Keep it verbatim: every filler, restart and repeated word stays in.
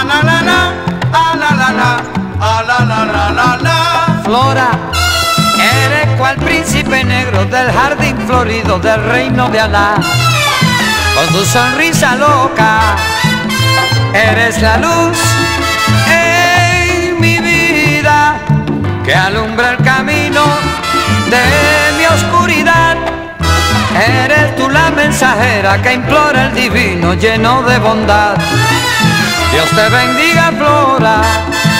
ah, la, la, la, ah, la, la, la, ah, la, la, la, la, la. Flora, eres cual príncipe negro del jardín florido del reino de Alá. Con tu sonrisa loca, eres la luz en mi vida que alumbra el camino de mi oscuridad. Eres tú la mensajera que implora el divino lleno de bondad. Dios te bendiga, Flora.